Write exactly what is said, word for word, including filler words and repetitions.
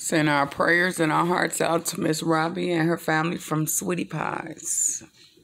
Send our prayers and our hearts out to Miss Robbie and her family from Sweetie Pies.